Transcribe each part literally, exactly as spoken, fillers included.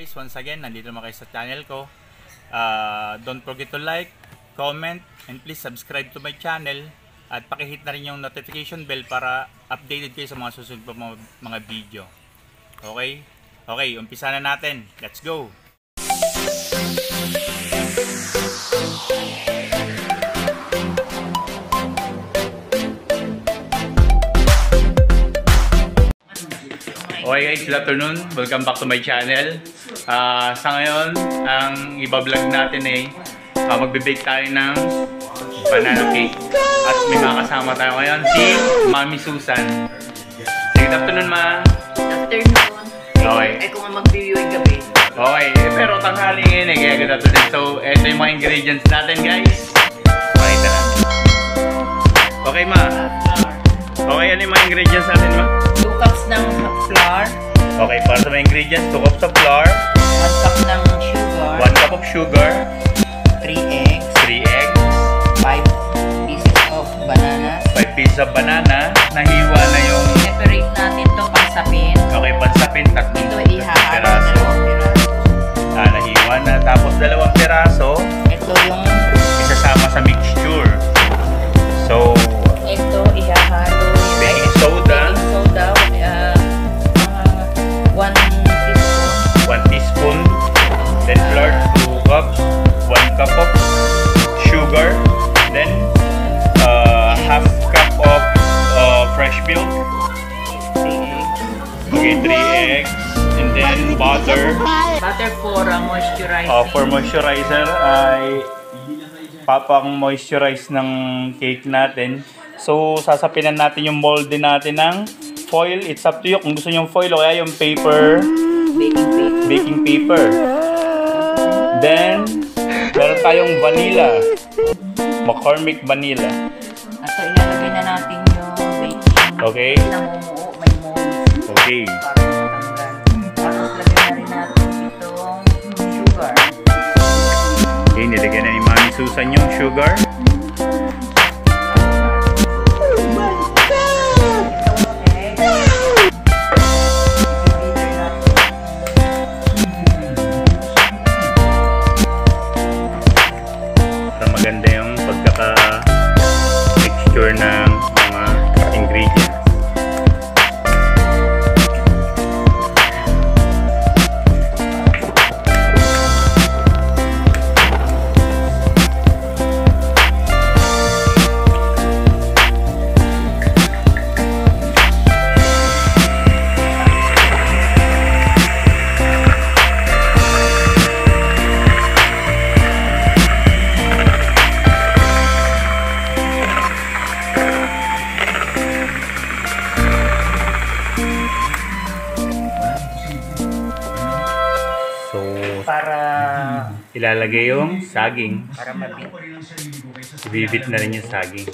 Guys, once again, nandito naman kayo sa channel ko. Uh, don't forget to like, comment, and please subscribe to my channel. At pakihit na rin yung notification bell para updated kayo sa mga susunod pa mga, mga video. Okay? Okay, umpisa na natin. Let's go! Okay guys, good afternoon. Welcome back to my channel. Uh, sa ngayon, ang ibablog natin ay uh, magbe-bake tayo ng banana cake. At may mga kasama tayo ngayon, si Mami Susan. Good afternoon, Ma. Good afternoon. Okay. Ay kung mag-viewing gabi. Okay, eh, pero tanghali ngayon eh, kaya good afternoon. So, ito yung mga ingredients natin guys. Pakita na. Okay, Ma. Okay, ano yung mga ingredients natin, Ma? two cups ng flour. Okay, para sa mga ingredients, two cups of flour. one cup ng sugar. one cup of sugar. three eggs. three eggs. five pieces of banana. five pieces of banana. Nahiwa na yung... Separate natin to pansapin. Okay, pansapin. Tatlong Ito ihahalo piraso. dalawang piraso. Ah, nahiwa na. Tapos dalawang piraso. Ito yung... Isasama sa mixture. So... Ito ihahalo. Baking soda. Baking soda. Uh, uh, one teaspoon. one teaspoon. Then flour, two cups. one cup of sugar. Then uh, half cup of uh, fresh milk. three eggs. Okay, three eggs. And then butter. Butter for uh, moisturizer. Uh, for moisturizer ay papang moisturize ng cake natin. So, sasapinan natin yung molde natin ng foil. It's up to you kung gusto nyo yung foil o kaya yung paper. Baking paper. Baking paper. Then, meron tayong vanilla. McCormick vanilla. At so, ilalagay na natin yung baking. Okay? Namumuo, may mold. Okay. Para matanggal. Tapos, lagay na rin natin itong sugar. Okay, nilagyan na ni Mami Susan yung sugar. Maganda yung pagkaka-texture ng mga ingredients. Para Ilalagay yung saging. para mabit. Ibibit na rin yung saging.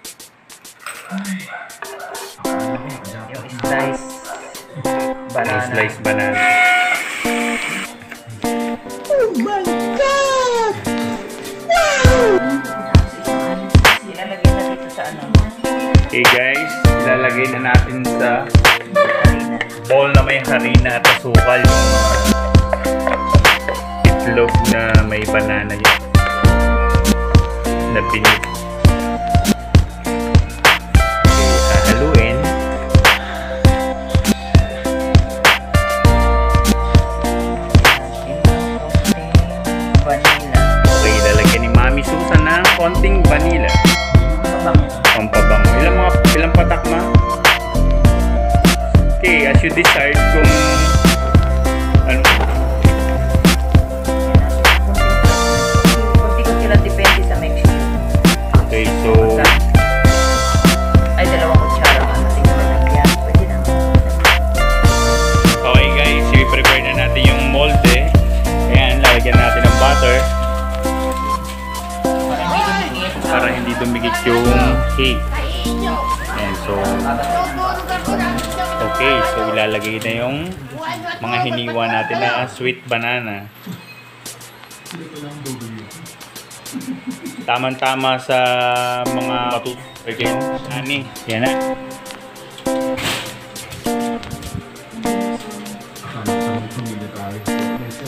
Yung slice banana. Slice banana. Oh my God! Ilalagay na dito sa ano. Okay guys, ilalagay na natin sa Harina. bowl na may harina at asukal yung mga itlog na may banana yun na binit. Okay, hahaluin. Vanilla. Okay, ilalagyan ni Mami Susan ng konting vanilla. Mabango. Pampabango. Ilang mga ilang patak ma? Okay, as you decide kung ano. Kunti-kunti lang depende sa mixture. Okay, so Ay, dalawang kutsara ka. Tingnan mo lang yan. Pwede na. okay guys, i-prepare na natin yung molde. Ayan, lalagyan natin ng butter Para hindi dumikit. para hindi dumikit yung cake. Ayan, so okay, so ilalagay na yung mga hiniwa natin na sweet banana. Tama-tama sa mga matuto. Okay, ani, yan na.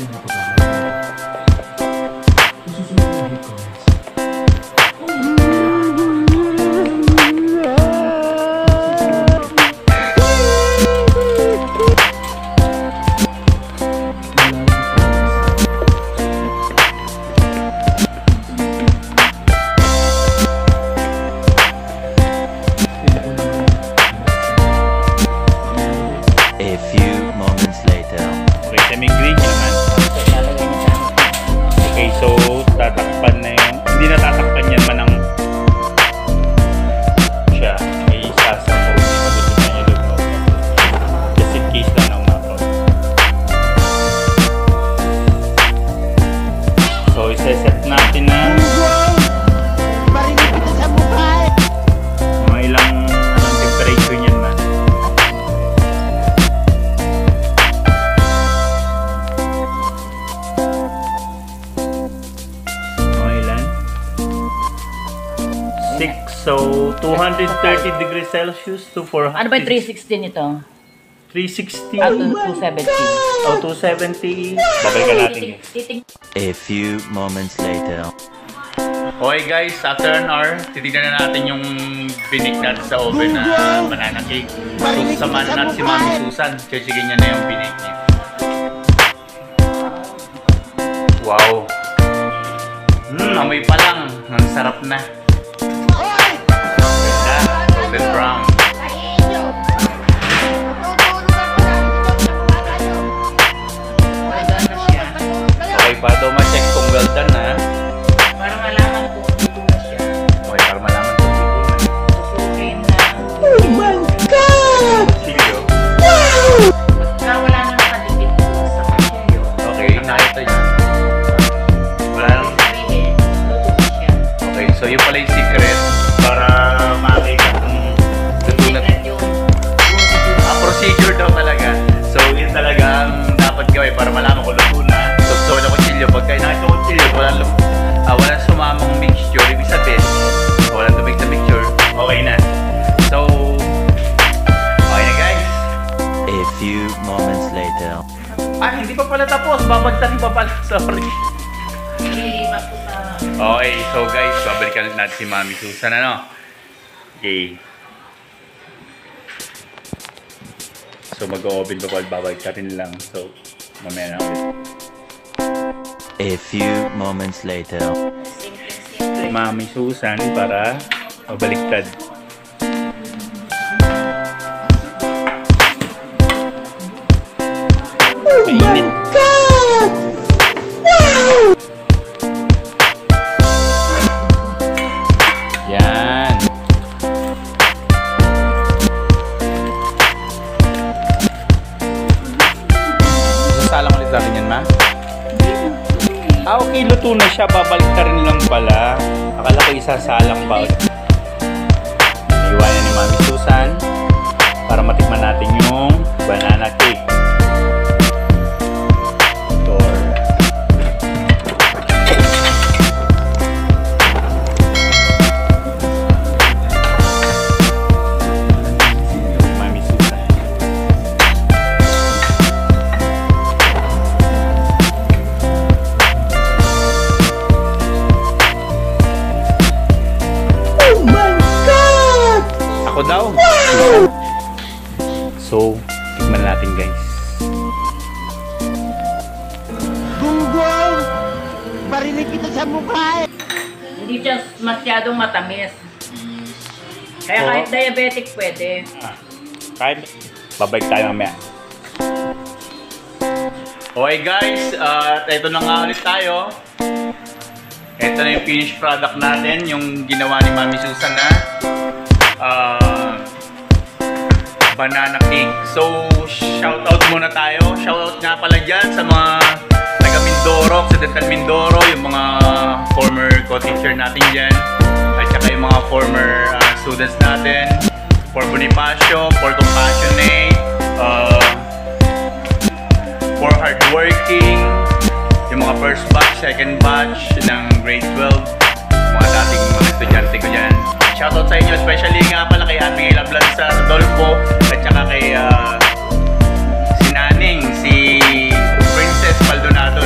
A few moments later. Okay, semi-green naman. Lalagay niya sa Okay, so tatakpan na yung... Hindi na tatakpan yan man ang... siya. May isasapaw. Magiging na yung loob. Just in case lang ng mga. So, isa-set natin na Marinig kita sa mukha eh. mga ilang anong temperature niyan man. Mga ilan? six. So, two hundred thirty degrees Celsius to four hundred. Ano ba yung three sixty nito? three sixty. Ah, two seventy. Oh, two seventy. Babalikan natin yun. Titig. A few moments later. Okay guys, after an hour, titignan na natin yung binik natin sa oven na banana cake. So, samahan na natin si Mami Susan. Chechigin niya na yung binik niya. Wow! Hmm, amoy pa lang. Ang sarap na. Ganda. Golden brown. Well done na siya. Okay pa daw ma-check kung well done na. Para malaman kung dito na siya. Okay, para malaman kung dito na. Susukin na. Oh my God! Silyo. Basta wala na nakadikit doon sa kanya yun. Okay, nakita niya. Wala nang... Sabihin, luto na siya. Okay, so yun pala yung secret para makita kung luto na. Secret yung Ah, procedure daw talaga. So, yun talaga ang dapat gawin para malaman kung luto na. So, so na kutsilyo. Pagka nakita ko kutsilyo, walang, lum- ah, walang sumamang mixture. Ibig sabihin, walang tumig sa mixture. Okay na. So, okay na guys. A few moments later. Ah, hindi pa pala tapos. Babagtasin pa pala. Sorry. Lilipat ko sa... Okay, so guys, babalikan natin si Mami Susan, ano? Okay. So, mag-o-oven pa pala, babalikan lang. So, mamaya na ulit. A few moments later. Simple-simple. Mami Susan para mabaliktad. Oh my Mainit. God! Wow! Yan. Sasalang ulit natin yan, ma? Ah, okay. Luto na siya. Babalik ka rin lang pala. Akala ko isasalang pa ulit. Iwanan ni Mami Susan para matikman natin yung banana cake. Or Mami Susan. Oh my God! Ako daw. So, tikman natin guys. Gunggong! Marinig kita sa mukha eh. Hindi siya masyadong matamis. Kaya Oo. kahit diabetic pwede. Ah, kahit babalik tayo mamaya. Okay guys, at ito na nga ulit tayo. Ito na yung finished product natin, yung ginawa ni Mami Susan na ah, banana cake. So, shoutout muna tayo. Shoutout nga pala dyan sa mga taga Mindoro, Occidental Mindoro, yung mga former co-teacher natin dyan. At saka yung mga former ah, students natin. For Bonifacio, for Compassionate, uh, for hardworking, yung mga first batch, second batch ng grade twelve, mga dating mga estudyante ko dyan. Shoutout sa inyo, especially nga pala kay Ate Ella Blanza, Rodolfo, at saka kay uh, si Naning, si Princess Maldonado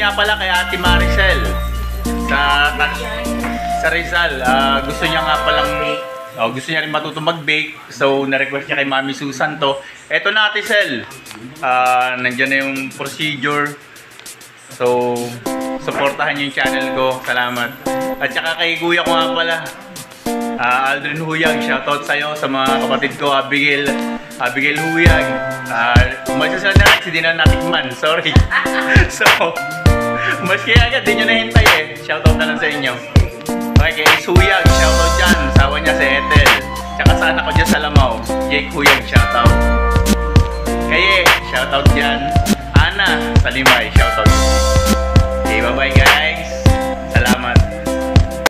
nga pala kay Ate Maricel sa sa Rizal. Uh, gusto niya nga palang oh, gusto niya rin matutong mag-bake. So na-request niya kay Mami Susan to. Eto na Ate Cel. Uh, nandiyan na yung procedure. So supportahan niyo yung channel ko. Salamat. At saka kay kuya ko nga pala. Uh, Aldrin Huyag, shoutout sa'yo sa mga kapatid ko, Abigail, Abigail Huyag. Uh, umalis sila na rin, hindi na natikman, sorry. So, umalis kaya agad, di nyo nahintay eh. Shoutout na lang sa inyo. Okay, kay Ace Huyag, shoutout dyan, sawa niya si Ethel. Tsaka sa anak ko dyan sa Lamaw, Jake Huyag, shoutout. Kaye, shoutout dyan. Ana, sa Limay, shoutout.